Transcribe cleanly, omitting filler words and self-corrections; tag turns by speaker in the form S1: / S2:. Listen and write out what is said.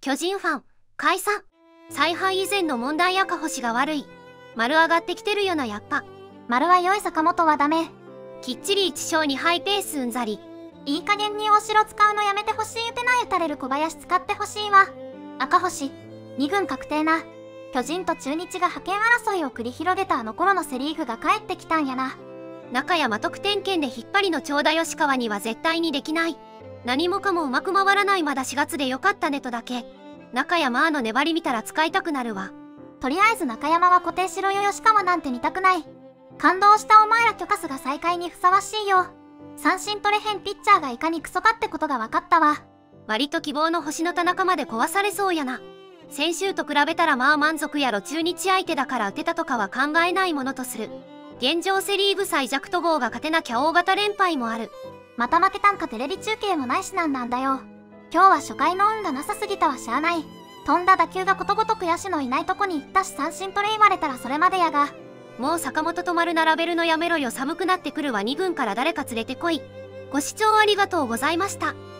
S1: 巨人ファン、解散。采配以前の問題赤星が悪い。丸上がってきてるよなやっぱ。
S2: 丸は良い坂本はダメ。
S1: きっちり1勝にハイペースうんざり。
S2: いい加減にお城使うのやめてほしい。打てない打たれる小林使ってほしいわ。赤星、2軍確定な。巨人と中日が覇権争いを繰り広げたあの頃のセリーグが帰ってきたんやな。
S1: 中山得点圏で引っ張りの長田吉川には絶対にできない。何もかもうまく回らない。まだ4月でよかったねとだけ。中山の粘り見たら使いたくなるわ。
S2: とりあえず中山は固定しろよ。吉川なんて見たくない。感動したお前ら。許可すが再開にふさわしいよ。三振取れへんピッチャーがいかにクソかってことが分かったわ。
S1: 割と希望の星の田中まで壊されそうやな。先週と比べたらまあ満足やろ。中日相手だから打てたとかは考えないものとする。現状セリーグ最弱戸郷が勝てなきゃ大型連敗もある。
S2: また負けたんか。テレビ中継もないしなんだよ。今日は初回の運がなさすぎたわ。しゃあない。飛んだ打球がことごとく野手のいないとこに行ったし、三振取れ言われたらそれまでやが。
S1: もう坂本と丸並べるのやめろよ。寒くなってくるわ。2軍から誰か連れてこい。ご視聴ありがとうございました。